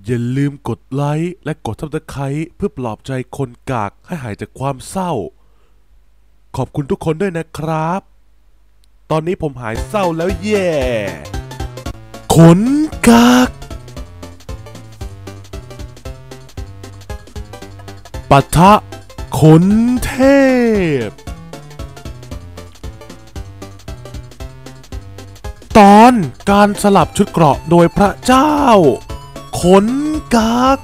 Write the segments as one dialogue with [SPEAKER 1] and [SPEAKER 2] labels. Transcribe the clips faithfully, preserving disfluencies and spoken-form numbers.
[SPEAKER 1] อย่าลืมกดไลค์และกดซับสไครต์เพื่อปลอบใจคนกากให้หายจากความเศร้าขอบคุณทุกคนด้วยนะครับตอนนี้ผมหายเศร้าแล้วแย่ขนกากปะทะขนเทพตอนการสลับชุดเกราะโดยพระเจ้าขนกาก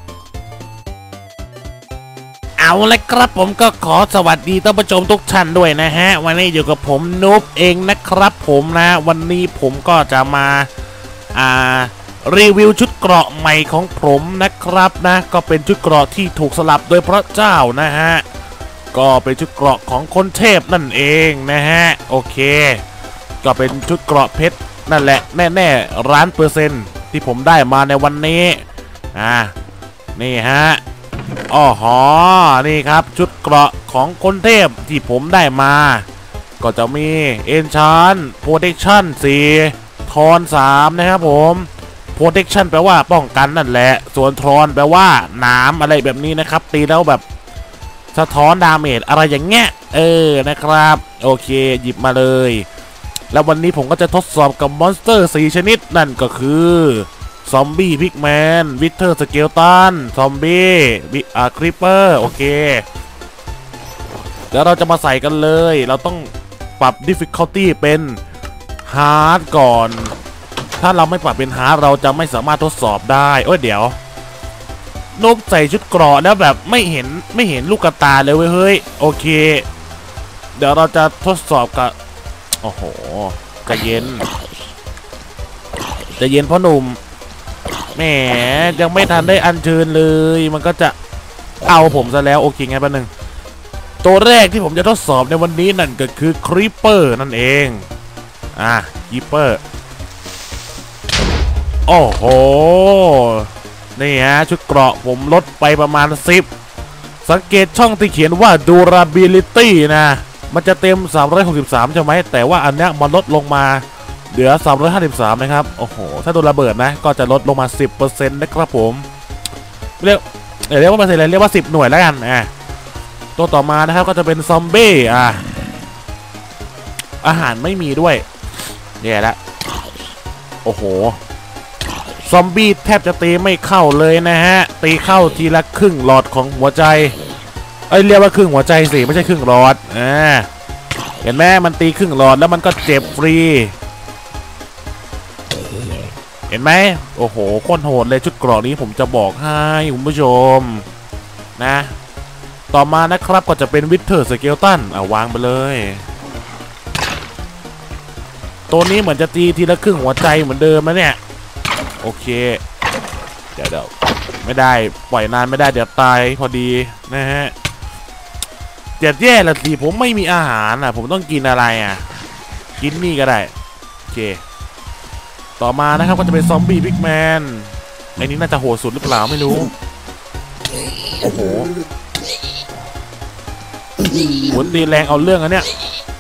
[SPEAKER 2] เอาละครับผมก็ขอสวัสดีท่านผู้ชมทุกท่านด้วยนะฮะวันนี้อยู่กับผมนุ๊บเองนะครับผมนะวันนี้ผมก็จะมาอ่ารีวิวชุดเกราะใหม่ของผมนะครับนะก็เป็นชุดเกราะที่ถูกสลับโดยพระเจ้านะฮะก็เป็นชุดเกราะของคนเทพนั่นเองนะฮะโอเคก็เป็นชุดเกราะเพชรนั่นแหละแน่ๆล้านเปอร์เซ็นต์ที่ผมได้มาในวันนี้อ่านี่ฮะอ๋อหอนี่ครับชุดเกราะของคนเทพที่ผมได้มาก็จะมีเอนชานโปรเทคชั่นสี่ทอนสามนะครับผมโปรเทคชั่นแปลว่าป้องกันนั่นแหละส่วนทอนแปลว่าน้ำอะไรแบบนี้นะครับตีแล้วแบบสะท้อนดาเมจอะไรอย่างเงี้ยเออนะครับโอเคหยิบมาเลยแล้ววันนี้ผมก็จะทดสอบกับมอนสเตอร์สี่ชนิดนั่นก็คือซอมบี้พิกแมนวิเทอร์สเกลตันซอมบี้วิอาคริปเปอร์โอเคแล้วเราจะมาใส่กันเลยเราต้องปรับ difficulty เป็น hard ก่อนถ้าเราไม่ปรับเป็น hard เราจะไม่สามารถทดสอบได้โอ้ยเดี๋ยวนุ๊บใส่ชุดเกราะแล้วแบบไม่เห็นไม่เห็นลูกตาเลยเว้ยเฮ้ยโอเคเดี๋ยวเราจะทดสอบกับโอ้โหใจเย็นใจเย็นพ่อหนุ่มแหมยังไม่ทันได้อัญเชิญเลยมันก็จะเอาผมซะแล้วโอเคงั้นแป๊บนึงตัวแรกที่ผมจะทดสอบในวันนี้นั่นก็คือครีปเปอร์นั่นเองอ่ะครีปเปอร์โอ้โหนี่ฮะชุดเกราะผมลดไปประมาณสิบสังเกตช่องที่เขียนว่า durability นะมันจะเต็มสามร้อยหกสิบสามใช่ไหมแต่ว่าอันเนี้ยมันลดลงมาเหลือสามร้อยห้าสิบสามนะครับโอ้โหถ้าโดนระเบิดนะก็จะลดลงมา สิบเปอร์เซ็นต์ นะครับผมเรียกเรียกว่าเปอร์เซ็นต์อะไรเรียกว่าสิบหน่วยแล้วกันอ่ะตัวต่อมานะครับก็จะเป็นซอมบี้อ่ะอาหารไม่มีด้วยแย่แล้วโอ้โหซอมบี้แทบจะตีไม่เข้าเลยนะฮะตีเข้าทีละครึ่งหลอดของหัวใจเอ้ยเรียกว่าครึ่งหัวใจสิไม่ใช่ครึ่งหลอดอ่าเห็นไหมมันตีครึ่งหลอดแล้วมันก็เจ็บฟรีเห็นไหมโอ้โหโคตรโหดเลยชุดเกราะนี้ผมจะบอกให้คุณผู้ชมนะต่อมานะครับก็จะเป็นวิเทอร์สเกลตันเอาวางไปเลยตัวนี้เหมือนจะตีทีละครึ่งหัวใจเหมือนเดิมนะเนี่ยโอเคเดี๋ยวเดี๋ยวไม่ได้ปล่อยนานไม่ได้เดี๋ยวตายพอดีนะฮะเจ็ดแย่ละสิผมไม่มีอาหารอ่ะผมต้องกินอะไรอ่ะกินนี่ก็ได้โอเคต่อมานะครับก็จะเป็นซอมบี้พิกแมนไอ้นี้น่าจะโหดสุดหรือเปล่าไม่รู้โอ้โหหมุนตีแรงเอาเรื่องอันเนี้ย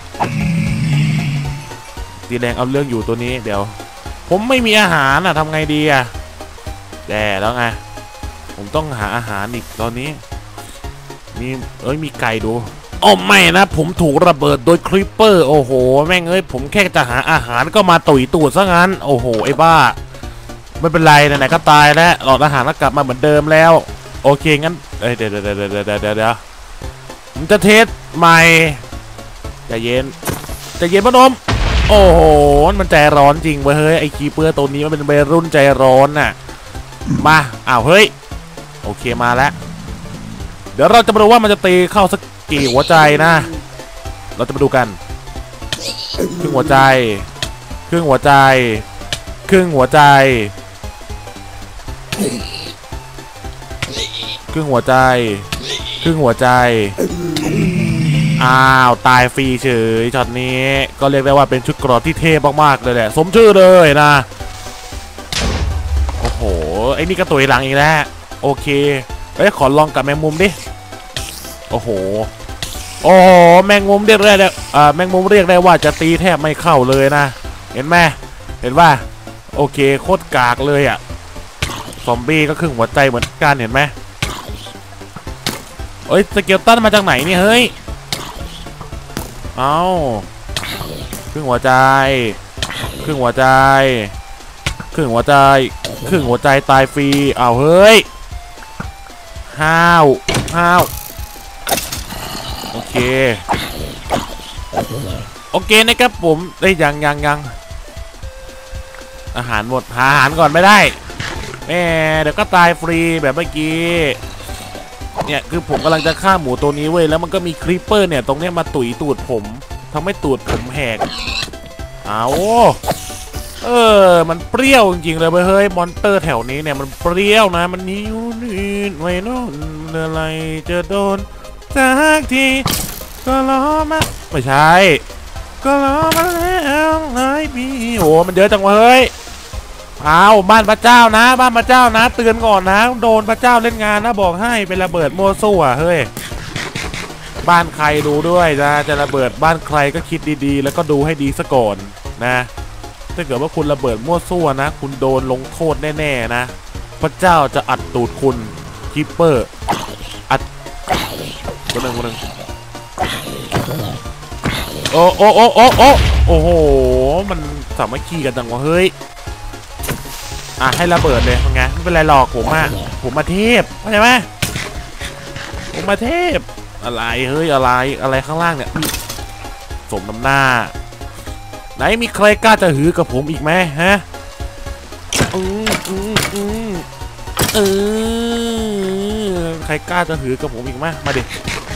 [SPEAKER 2] ตีแรงเอาเรื่องอยู่ตัวนี้เดี๋ยวผมไม่มีอาหารอ่ะทำไงดีอ่ะแต่แล้วไงผมต้องหาอาหารอีกตอนนี้มีเอ้ยมีไก่ดูโอ้ไม่นะผมถูกระเบิดโดยคริปเปอร์โอ้โหแม่งเอ้ยผมแค่จะหาอาหารก็มาตุ๋ยตูดซะงั้นโอ้โหไอ้บ้าไม่เป็นไรไหนๆก็ตายแล้วหลอดอาหารก็กลับมาเหมือนเดิมแล้วโอเคงั้นเอ้ยเดี๋ยวเดี๋ยวเดี๋ยวเดี๋ยวเดี๋ยวเดี๋ยวผมจะเทสใหม่ใจเย็นใจเย็นพ่อหนุ่มโอ้โหมันใจร้อนจริงเว้ยเฮ้ยไอ้คริปเปอร์ตัวนี้มันเป็นวัยรุ่นใจร้อนน่ะมาอ้าวเฮ้ยโอเคมาแล้วเดี๋ยวเราจะมาดูว่ามันจะตีเข้าสักกี่หัวใจนะเราจะมาดูกันครึ่งหัวใจครึ่งหัวใจครึ่งหัวใจครึ่งหัวใจครึ่งหัวใจอ้าวตายฟรีเฉยช็อตนี้ก็เรียกได้ว่าเป็นชุดเกราะที่เท่มากๆเลยแหละสมชื่อเลยนะโอ้โหไอ้นี่ก็ตัวหลังอีกแล้วโอเคเอ้ยขอลองกับแมงมุมดิโอ้โหโอ้โหแมงมุมเรียกได้อ่าแมงมุมเรียกได้ว่าจะตีแทบไม่เข้าเลยนะเห็นไหมเห็นว่าโอเคโคตรกากเลยอ่ะซอมบี้ก็ครึ่งหัวใจเหมือนกันเห็นไหมเอ้ยสเกลตันมาจากไหนเนี่ยเฮ้ยเอาครึ่งหัวใจครึ่งหัวใจครึ่งหัวใจครึ่งหัวใจตายฟรีเอาเฮ้ยห้าวห้าวโอเคโอเคนะครับผมได้ยังยังยังอาหารหมดหาอาหารก่อนไม่ได้แม่เดี๋ยวก็ตายฟรีแบบเมื่อกี้เนี่ยคือผมกำลังจะฆ่าหมูตัวนี้เว้ยแล้วมันก็มีครีปเปอร์เนี่ยตรงเนี้ยมาตุ๋ยตูดผมทำให้ตูดผมแหกเอาเออมันเปรี้ยวจริงๆเลยเฮ้ยมอนเตอร์แถวนี้เนี่ยมันเปรี้ยวนะมันนิ้วนี่ไว้นู่นอะไรจะโดนสักทีก็ล้อมาไม่ใช่ก็ล้อมาแล้วเลยพี่โหมันเยอะจังวะเฮ้ยเอาบ้านพระเจ้านะบ้านพระเจ้านะเตือนก่อนนะโดนพระเจ้าเล่นงานนะบอกให้เป็นระเบิดโมซั่วเฮ้ยบ้านใครดูด้วยนะจะระเบิดบ้านใครก็คิดดีๆแล้วก็ดูให้ดีซะก่อนนะถ้าเกิดว่าคุณระเบิดมั่วซั่วนะคุณโดนลงโทษแน่ๆนะพระเจ้าจะอัดตูดคุณคิปเปอร์อัดคนหนึ่งคนหนึ่งโอ้โอ้โอ้โอ้โอ้โอ้โหมันสามัคคีกันจังวะเฮ้ยอ่ะให้ระเบิดเลยไงไม่เป็นไรหรอกผมอ่ะผมมาเทพเข้าใจไหมผมมาเทพอะไรเฮ้ยอะไรอะไรข้างล่างเนี่ยสมน้ำหน้าไหนมีใครกล้าจะหือกับผมอีกไหมฮะอืมอืมอืมเออใครกล้าจะหือกับผมอีกไหมมาดิ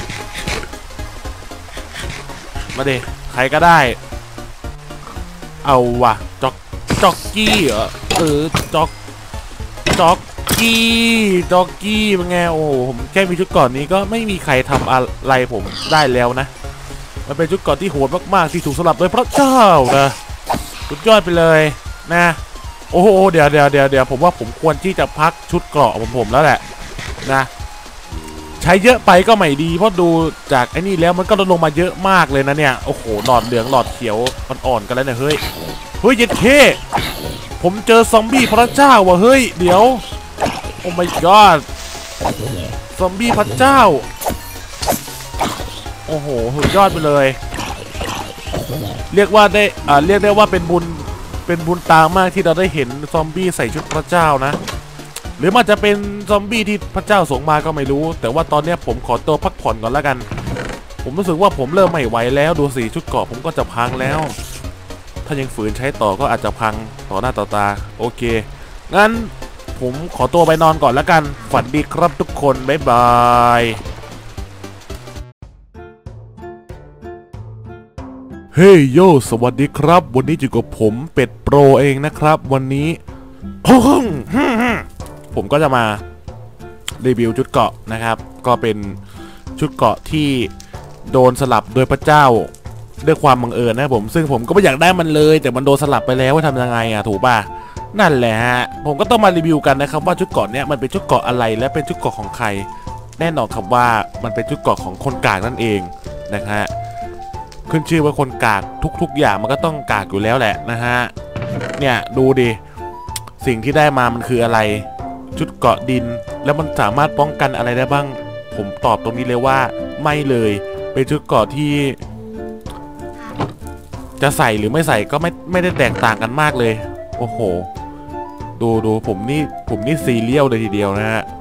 [SPEAKER 2] มาดิใครก็ได้เอาวะจ็อกจ็อกกี้เหรอเออจ็อกจ็อกกี้จ็อกกี้เป็นไงโอ้ผมแค่มีชุดก่อนนี้ก็ไม่มีใครทำอะไรผมได้แล้วนะมันเป็นชุดเกราะที่โหดมากๆที่ถูกสลับโดยพระเจ้านะสุดยอดไปเลยนะโอ้โหเดี๋ยวเดี๋ยวเดี๋ยวเดี๋ยวผมว่าผมควรที่จะพักชุดเกราะของผมแล้วแหละนะใช้เยอะไปก็ไม่ดีเพราะดูจากไอ้นี่แล้วมันก็ลดลงมาเยอะมากเลยนะเนี่ยโอ้โหหลอดเหลืองหลอดเขียวอ่อนๆกันแล้วเนี่ยเฮ้ยเฮ้ยเย็ดเคผมเจอซอมบี้พระเจ้าว่ะเฮ้ยเดี๋ยวโอ้ my god ซอมบี้พระเจ้าโอ้โหสุดยอดไปเลยเรียกว่าได้อ่าเรียกได้ว่าเป็นบุญเป็นบุญตามากที่เราได้เห็นซอมบี้ใส่ชุดพระเจ้านะหรือมันจะเป็นซอมบี้ที่พระเจ้าส่งมาก็ไม่รู้แต่ว่าตอนนี้ผมขอตัวพักผ่อนก่อนแล้วกันผมรู้สึกว่าผมเริ่มไม่ไหวแล้วดูสิชุดเกราะผมก็จะพังแล้วถ้ายังฝืนใช้ต่อก็อาจจะพังต่อหน้าต่อตาโอเคงั้นผมขอตัวไปนอนก่อนแล้วกันฝันดีครับทุกคนบ๊ายบาย
[SPEAKER 1] เฮ้ยโยสวัสดีครับวันนี้อยู่กับผมเป็ดโปรเองนะครับวันนี้
[SPEAKER 2] ผมก็จะมารีวิวชุดเกราะนะครับก็เป็นชุดเกราะที่โดนสลับโดยพระเจ้าด้วยความบังเอิญนะผมซึ่งผมก็ไม่อยากได้มันเลยแต่มันโดนสลับไปแล้วว่าทำยังไงอ่ะถูกป่ะนั่นแหละฮะผมก็ต้องมารีวิวกันนะครับว่าชุดเกราะเนี้ยมันเป็นชุดเกราะอะไรและเป็นชุดเกราะของใครแน่นอนครับว่ามันเป็นชุดเกราะของคนกากนั่นเองนะฮะขึ้นชื่อว่าคนกากทุกๆอย่างมันก็ต้องกากอยู่แล้วแหละนะฮะเนี่ยดูดิสิ่งที่ได้มามันคืออะไรชุดเกราะดินแล้วมันสามารถป้องกันอะไรได้บ้างผมตอบตรงนี้เลยว่าไม่เลยเป็นชุดเกราะที่จะใส่หรือไม่ใส่ก็ไม่ไม่ได้แตกต่างกันมากเลยโอ้โหดูดูผมนี่ผมนี่ซีเรียลเลยทีเดียวนะฮะ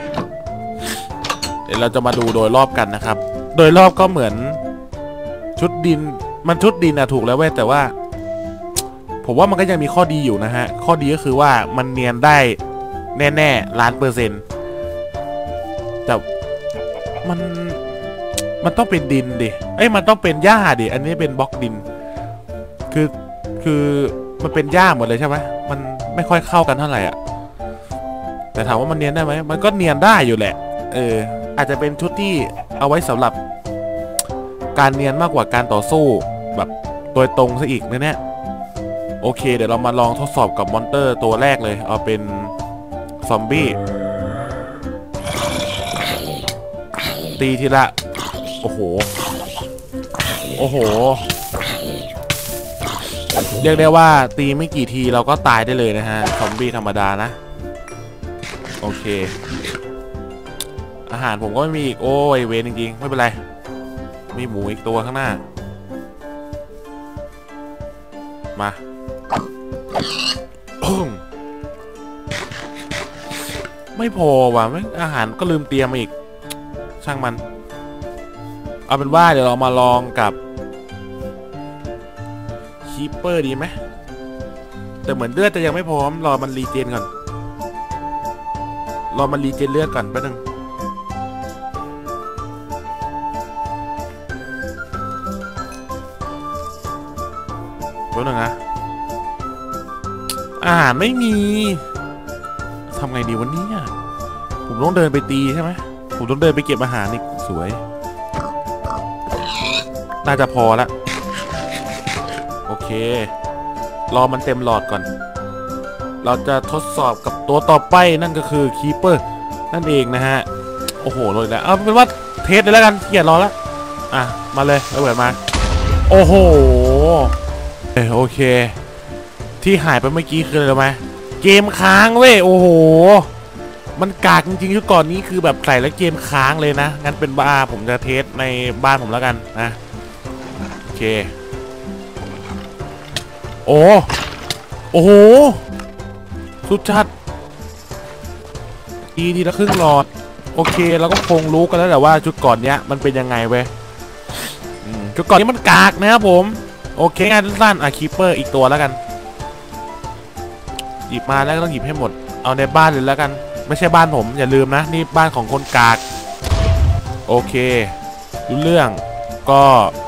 [SPEAKER 2] เดี๋ยวเราจะมาดูโดยรอบกันนะครับโดยรอบก็เหมือนชุดดินมันชุดดินอะถูกแล้วเว้ยแต่ว่าผมว่ามันก็ยังมีข้อดีอยู่นะฮะข้อดีก็คือว่ามันเนียนได้แน่ๆล้านเปอร์เซ็นต์แต่มันมันต้องเป็นดินดิเอ้ยมันต้องเป็นหญ้าดิอันนี้เป็นบล็อกดินคือคือมันเป็นหญ้าหมดเลยใช่ไหมมันไม่ค่อยเข้ากันเท่าไหร่อ่ะแต่ถามว่ามันเนียนได้ไหมมันก็เนียนได้อยู่แหละเอออาจจะเป็นชุดที่เอาไว้สำหรับการเนียนมากกว่าการต่อสู้แบบโดยตรงซะอีกนะเนี่ยโอเคเดี๋ยวเรามาลองทดสอบกับมอนเตอร์ตัวแรกเลยเอาเป็นซอมบี้ตีทีละโอ้โหโอ้โหเรียกได้ว่าตีไม่กี่ทีเราก็ตายได้เลยนะฮะซอมบี้ธรรมดานะโอเคอาหารผมก็ไม่มีอีกโอ้ยเวรจริงๆไม่เป็นไรมีหมูอีกตัวข้างหน้ามาไม่พอว่ะไม่อาหารก็ลืมเตรียมอีกช่างมันเอาเป็นว่าเดี๋ยวเรามาลองกับคีปเปอร์ดีไหมแต่เหมือนเลือดจะยังไม่พร้อมรอมันรีเจนก่อนรอมันรีเจนเลือดก่อนแป๊บนึงแป๊บนึงนะอาหารไม่มีทำไงดีวันนี้ผมต้องเดินไปตีใช่ไหมผมต้องเดินไปเก็บอาหารนี่สวยน่าจะพอละโอเครอมันเต็มหลอดก่อนเราจะทดสอบกับตัวต่อไปนั่นก็คือคีเปอร์นั่นเองนะฮะโอ้โหเลยแล้วเอาเป็นว่าเทสเลยแล้วกันเกียรรอแล้วอ่ะมาเลยระเบิดมาโอ้โหโอเคที่หายไปเมื่อกี้คืออะไรรู้ไหมเกมค้างเว้ยโอ้โหมันกากจริงๆชุดก่อนนี้คือแบบใส่แล้วเกมค้างเลยนะงั้นเป็นบ้าผมจะเทสในบ้านผมแล้วกันนะโอเคโอ้โอ้โหสุดจัดทีทีละครึ่งหลอดโอเคเราก็คงรู้กันแล้วแต่ว่าชุดก่อนเนี้ยมันเป็นยังไงเว้ยชุดก่อนนี้มันกากนะครับผมโอเคงานสั้นๆอ่ะคีปเปอร์อีกตัวแล้วกันหยิบมาแล้วก็ต้องหยิบให้หมดเอาในบ้านเลยแล้วกันไม่ใช่บ้านผมอย่าลืมนะนี่บ้านของคนกากโอเครู้เรื่องก็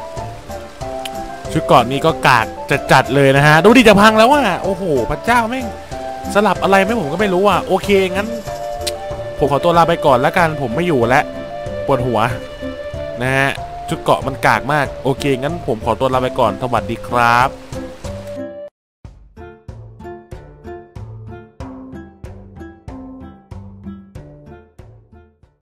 [SPEAKER 2] ชุดก่อนนี้ก็กากจัดๆเลยนะฮะดูดิจะพังแล้วว่ะโอ้โหพระเจ้าแม่งสลับอะไรไม่ผมก็ไม่รู้อ่ะโอเคงั้นผมขอตัวลาไปก่อนแล้วกันผมไม่อยู่แล้วปวดหัวนะฮะชุดเกาะมันกากมากโอเคงั้นผมขอตัวลาไปก่อนสวัสดีครับ